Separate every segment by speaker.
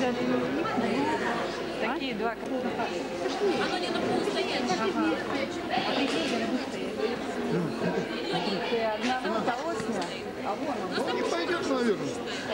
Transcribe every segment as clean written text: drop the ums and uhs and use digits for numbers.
Speaker 1: Такие два.
Speaker 2: Оно не на полустояние.
Speaker 1: Ты одного того снял, а вон он.
Speaker 3: Не пойдет, наверное.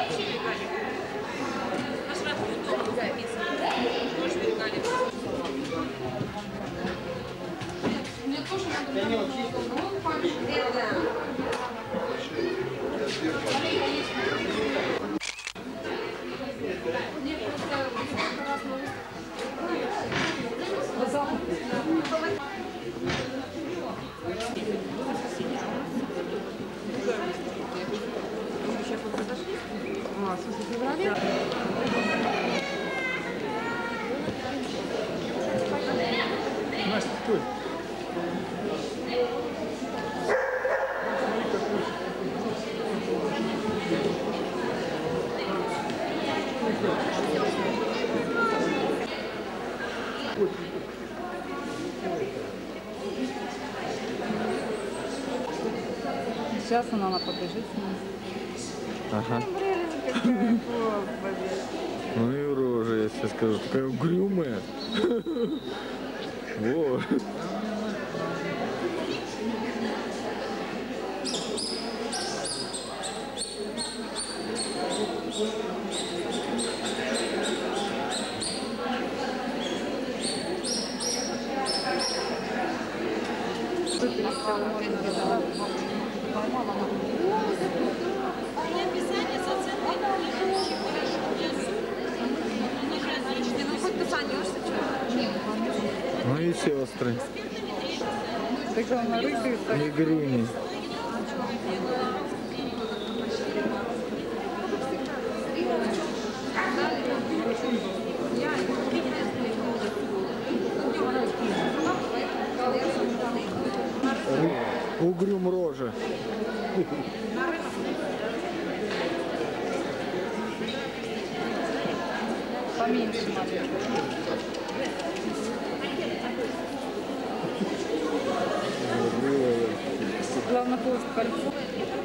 Speaker 2: Мне тоже надо.
Speaker 3: Настя, стой.
Speaker 1: Сейчас она побежит с ним.
Speaker 4: Ага.
Speaker 1: Какая господи.
Speaker 4: Ну и рожа, я тебе скажу, такая угрюмая. Вот. Ну и сестры.
Speaker 1: Так она рыкается.
Speaker 4: И Грюни. Угрюм рожа.
Speaker 1: Поменьше надо. Главное, хвост кольцо.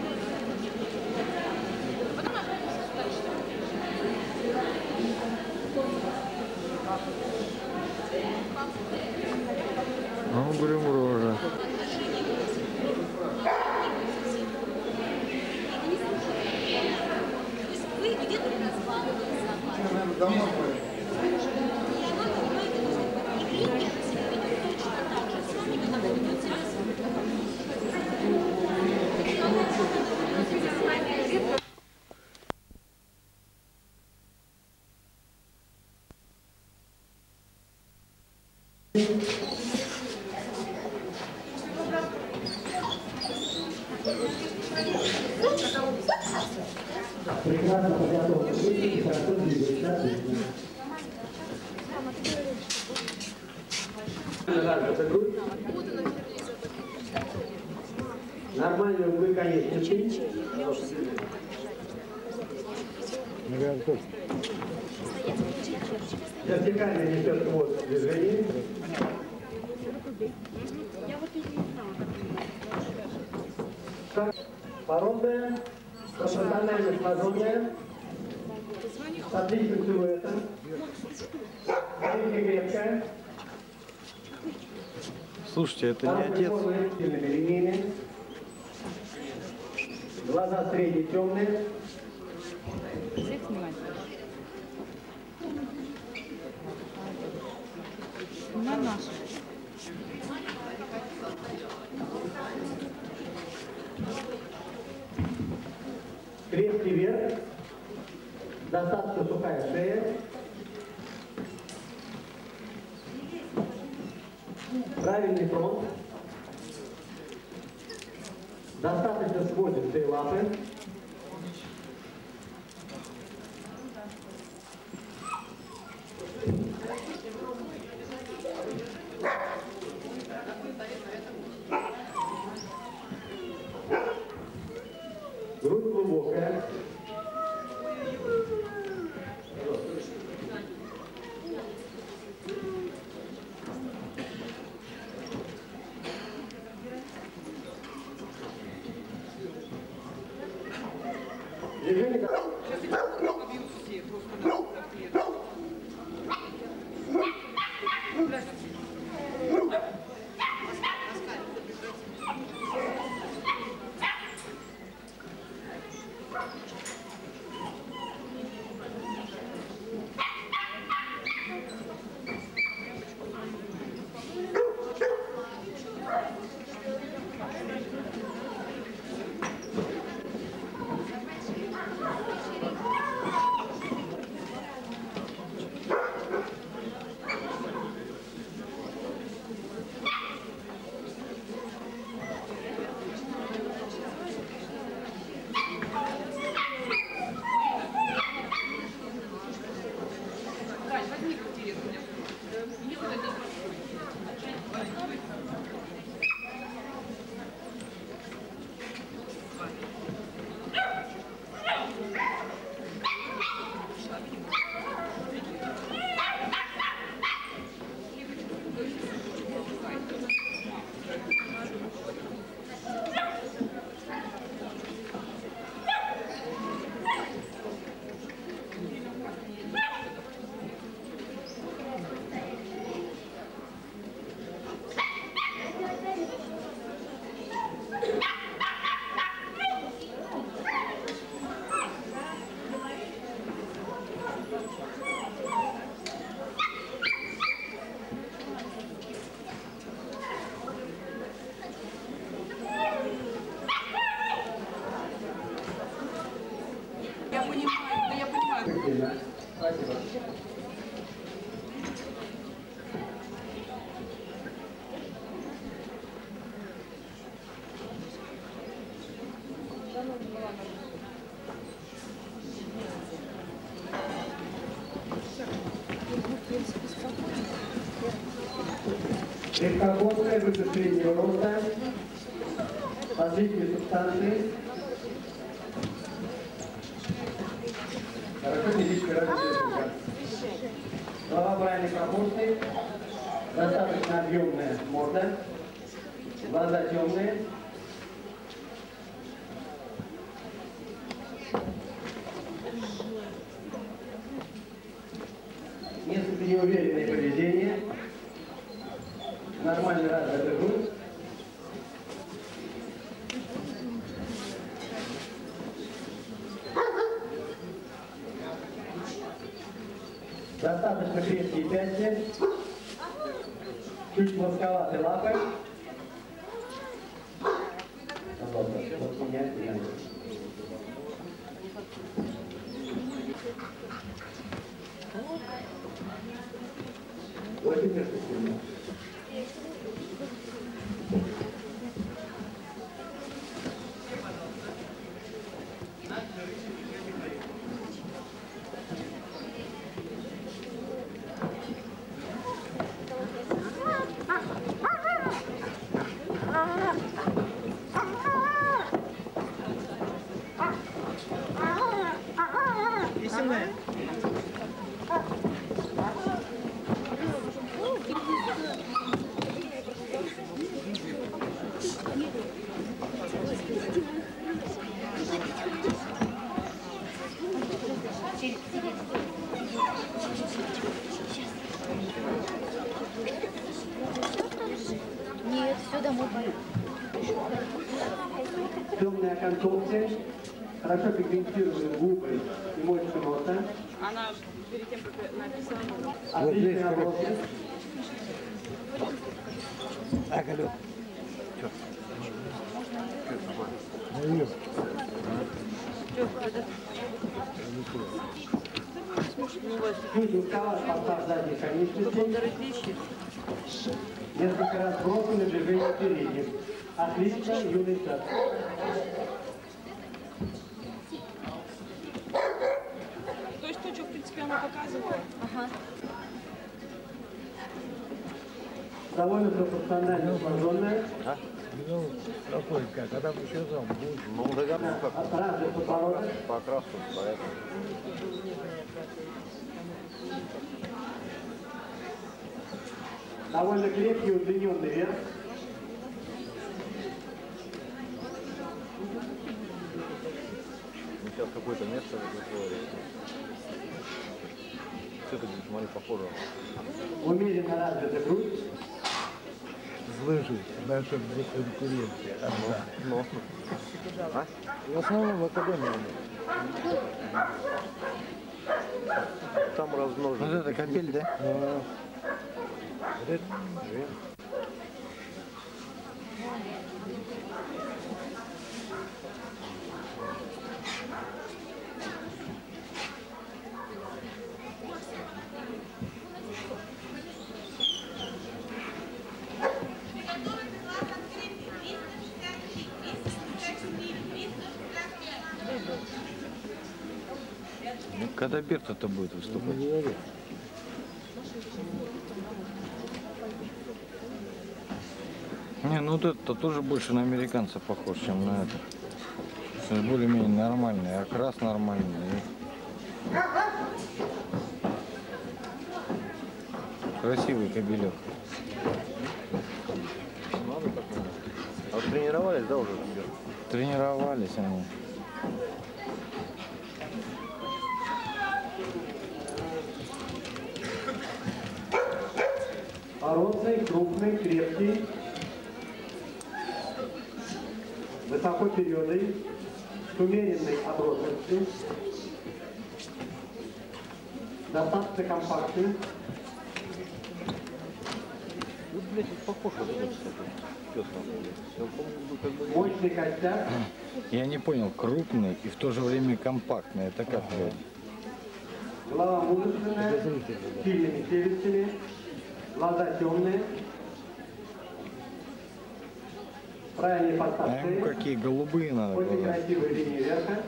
Speaker 4: А угрюм рожа.
Speaker 3: Домой.
Speaker 5: Прекрасно подготовка. Нормальное умыкание спины. Вертикально несет хвост движение. Породная, пропорционально сложенная, с отличным силуэтом, крепкая.
Speaker 4: Слушайте, это не отец.
Speaker 5: Линиями. Глаза средние, темные.
Speaker 1: Всех снимать? На нашу.
Speaker 5: Крепкий верх. Достаточно сухая шея. Правильный фронт. Достаточно сводистые лапы. Грудь глубокая. Движение. Спасибо. Легкоборская выше среднего роста, различные субстанции. Хорошо физически развитая. Голова правильной пропорции, достаточно объемная морда, глаза темные. Несколько неуверенное поведение. Нормальный развитый грудь. Достаточно крепкие пятки. Чуть плосковатые лапы. Вот меня и очень перспективно.
Speaker 6: Нет, все домой пойду.
Speaker 5: Темная оконцовка, хорошо пигментированные губы и мочка носа.
Speaker 1: Она перед тем, как написала.
Speaker 5: Отличные обросы.
Speaker 3: Алло.
Speaker 5: Чуть узковат подстав задних конечностей. Несколько раз брошены движение передних. Отлично, юный сад.
Speaker 1: То есть то, что, в принципе, она показывала.
Speaker 6: Ага.
Speaker 5: Довольно пропорционально сложенная.
Speaker 3: Ну, какой, как? А там еще там будет.
Speaker 7: Ну, догадку как
Speaker 5: Развит подбородок.
Speaker 7: по окрасу, поэтому.
Speaker 5: Довольно крепкий удлиненный верх.
Speaker 7: Ну, сейчас какое-то место такое. Все-таки, смотри, похоже.
Speaker 5: Умеренно развитая грудь.
Speaker 3: Слышишь, наша конкуренция. Одна.
Speaker 7: Ну. А?
Speaker 3: В основном в академии.
Speaker 7: Там размножено.
Speaker 3: Вот это капель, да? Вот это вверх.
Speaker 4: Ну, когда Берта-то будет выступать? Не, ну вот это тоже больше на американца похож, чем на это. То есть более-менее нормальный, окрас нормальный. Красивый кобелек.
Speaker 7: Надо так, наверное. А вот тренировались, да, уже?
Speaker 4: Тренировались они.
Speaker 5: Рослый, крупный, крепкий. Высокоперёдый, с умеренной обросленностью. Достаточно компактный.
Speaker 7: Вот, блядь, вот похож вот этот, кстати. Пёс там, блядь. Я помню, как бы...
Speaker 5: Мощный костяк.
Speaker 4: Я не понял, крупный и в то же время компактный. Это как, блядь?
Speaker 5: Голова мужественная, с сильными челюстями, глаза темные, правильный подстав
Speaker 4: А ему
Speaker 5: шеи,
Speaker 4: какие голубые надо
Speaker 5: очень
Speaker 4: глаза.
Speaker 5: красивая линия верха.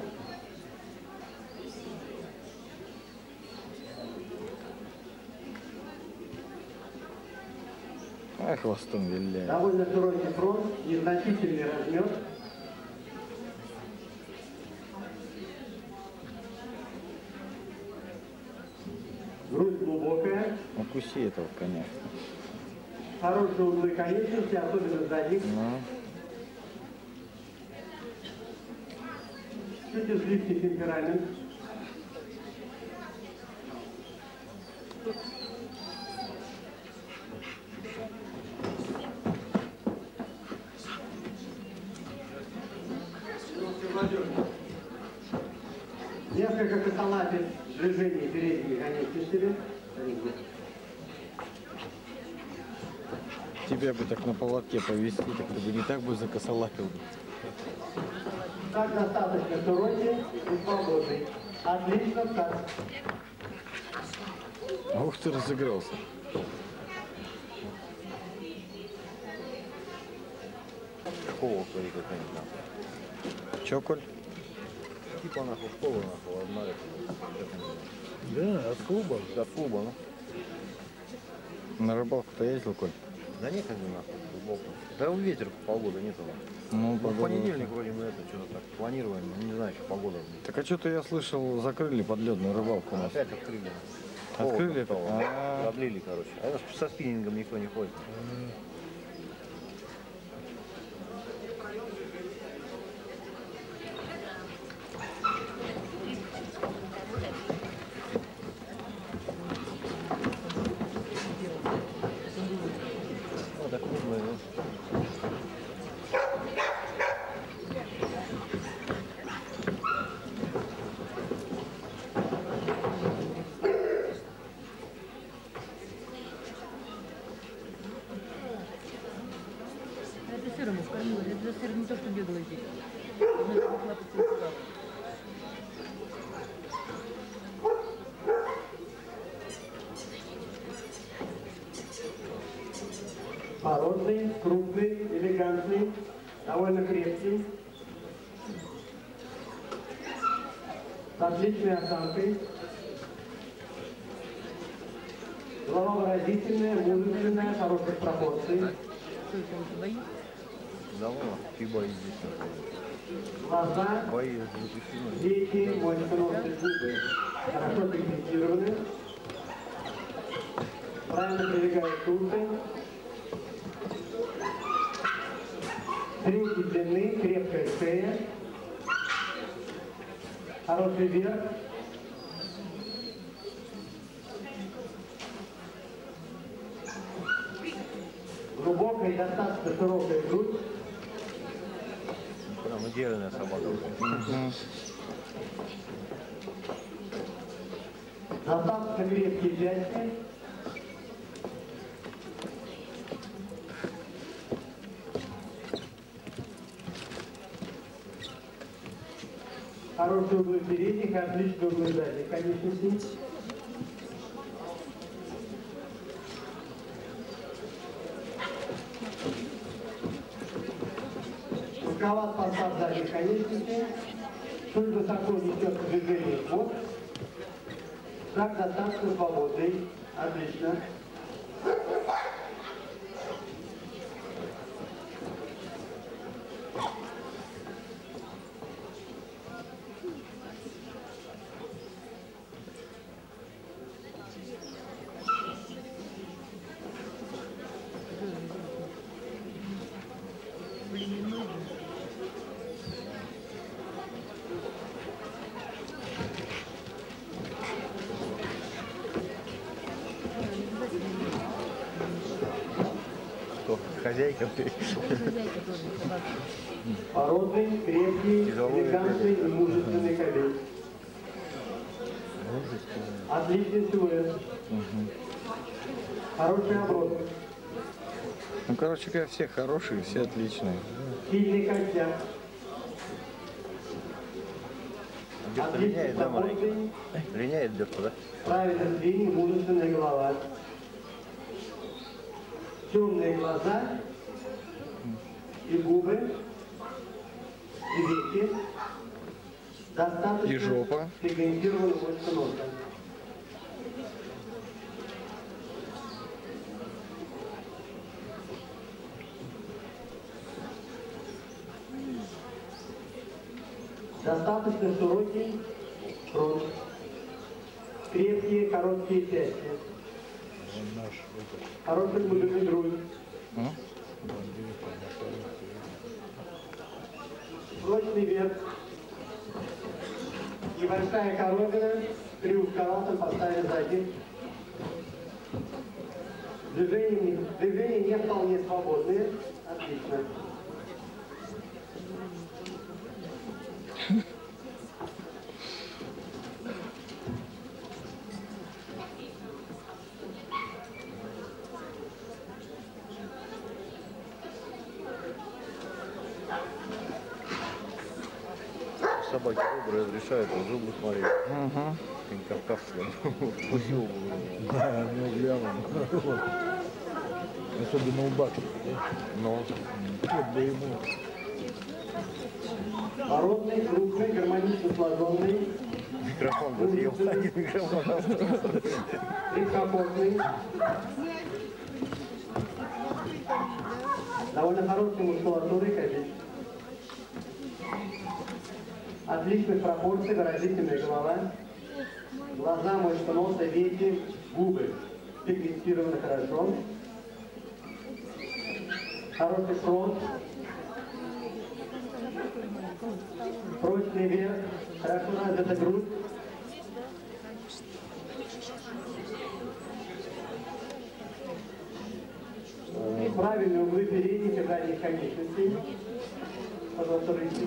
Speaker 4: А хвостом виляет.
Speaker 5: Довольно широкий фронт, незначительный размер. Грудь глубокая,
Speaker 4: Укуси этого коня.
Speaker 5: хорошие углы конечности, особенно сзади.
Speaker 4: Ну,
Speaker 5: Чуть излишний темперамент. Несколько косолапит движений передними конечностями.
Speaker 4: тебя бы так на поводке повезти, так ты бы не так бы закосолапил.
Speaker 5: Так достаточно широкий и свободный. Отлично так.
Speaker 4: Ух ты, разыгрался.
Speaker 7: Школа, смотри, какая-нибудь там.
Speaker 4: Чё, Коль?
Speaker 7: Типа нахуй школа, нахуй, одна это.
Speaker 3: Да, от клуба.
Speaker 7: От клуба, ну.
Speaker 4: На рыбалку-то ездил, Коль?
Speaker 7: Да нет, нахуй, рыбалку. Да ветер полгода нет его.
Speaker 4: Ну,
Speaker 7: В понедельник вроде мы это что-то так планируем, но не знаю, что погода.
Speaker 4: Так а что-то я слышал, закрыли подледную рыбалку у нас.
Speaker 7: Опять открыли.
Speaker 4: Открыли?
Speaker 7: Холодно стало.
Speaker 4: А-а-а.
Speaker 7: Продлили, короче. А у нас со спиннингом никто не ходит. Вот так крупные, ну.
Speaker 1: Это сыром скормила. Это сыр не то, что бегала здесь. Она хватает сюда.
Speaker 5: Породный, крупный, элегантный, довольно крепкий. С отличной осанкой. Голова выразительная, мужественная, хороших пропорций.
Speaker 1: Сколько он твои?
Speaker 7: Давно фиба здесь.
Speaker 5: Глаза,
Speaker 7: Бои запрещены.
Speaker 5: веки, мощно-носые губы хорошо пигментированы. Правильно прилегают уши. Средней длины, крепкая шея. Хороший верх. Глубокая и достаточно широкая грудь.
Speaker 7: Прям идеальная собака.
Speaker 5: Достаточно крепкие пятки. Хорошие углы передних, отличные углы задних конечностей. Широковат постав задних конечностей. Чуть высоко несет движение хвост. Шаг достаточно свободный. Отлично.
Speaker 7: Кто? Хозяйка ты?
Speaker 1: Хозяйка тоже собака.
Speaker 5: Породный, крепкий,
Speaker 7: Тяжелый
Speaker 5: элегантный и мужественный кобель. Отличный силуэт. Хороший оброс.
Speaker 4: Ну, короче говоря, все хорошие, все отличные.
Speaker 5: Сильный костяк.
Speaker 7: Бёрта линяет, да, маленький? Линяет Бёрта, да?
Speaker 5: Правильно зрение, мужественная голова. Темные глаза и губы, и веки. Достаточно
Speaker 4: И жопа.
Speaker 5: пигментированная мышца носа. Достаточно широкий рот, крепкие короткие пятки, хороший глубинный грудь, прочный верх, небольшая коробина в кривовковатом поставе сзади. Движения не вполне свободные. Отлично.
Speaker 7: Собаки добрые разрешают, зубы смотреть. Как кавказская. Спасибо.
Speaker 3: Да, ну глянул. Особенно у Бакса.
Speaker 7: Но.
Speaker 3: Вот бы ему.
Speaker 5: Породный, крупный, гармонично сложенный,
Speaker 7: Микрофон бы съел. Один микрофон.
Speaker 5: легкокосный, довольно хорошей мускулатурой, конечно. Отличных пропорций, выразительная голова, глаза, мышца носа, веки, губы пигментированы хорошо, хороший фронт, прочный верх, хорошо развита грудь, правильные углы передних и задних конечностей, пожалуйста, рыси.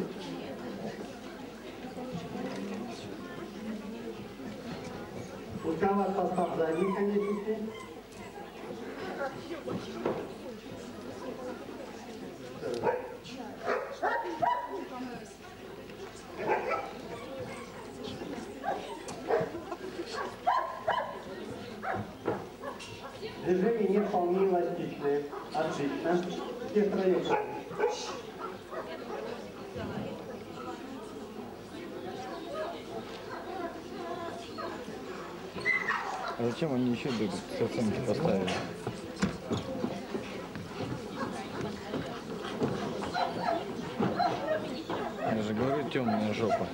Speaker 5: Узковат состав задних конечностей. Движения не вполне эластичные. Отлично. Все втроем.
Speaker 4: А зачем они еще оценки поставили? Я же говорю, темная жопа.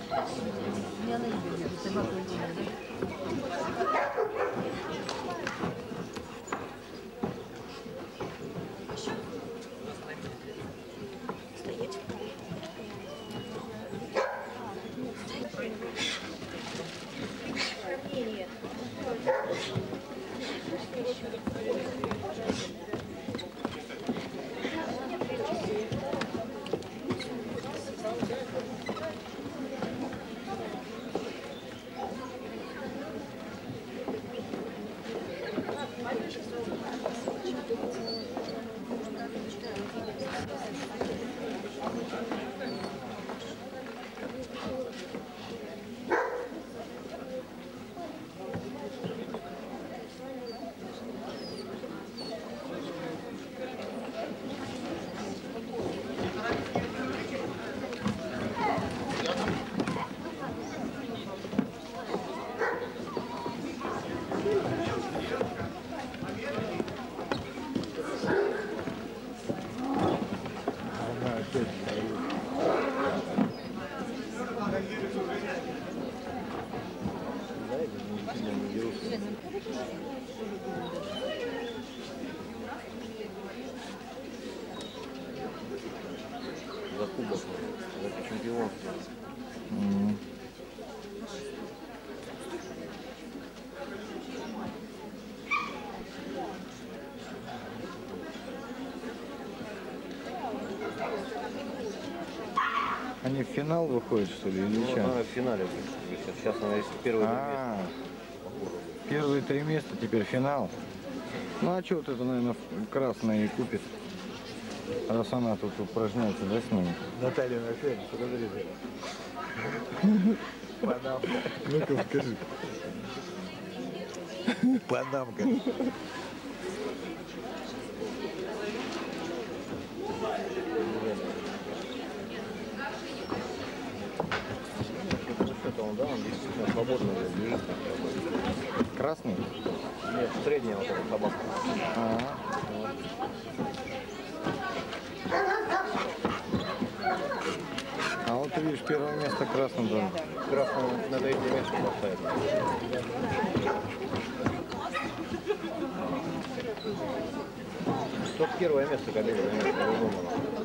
Speaker 7: За кубок, за чемпионство.
Speaker 4: Они в финал выходят, что ли, или
Speaker 7: Ну,
Speaker 4: что?
Speaker 7: она в финале будет. Сейчас она есть первый место.
Speaker 4: Первые 3 места, теперь финал. Ну а что вот это, наверное, красная и купит, раз она тут упражняется, да, с ними?
Speaker 3: Наталья на связи, подозрительно.
Speaker 4: Ну-ка, скажи. Панамка.
Speaker 7: Что-то он, да, он действительно свободно бежит.
Speaker 4: Красный?
Speaker 7: Нет, средняя вот эта собака.
Speaker 4: Ага. А вот ты видишь, первое место красным дом.
Speaker 7: Красному на третье место поставить. Только первое место кабели займет, по-любому.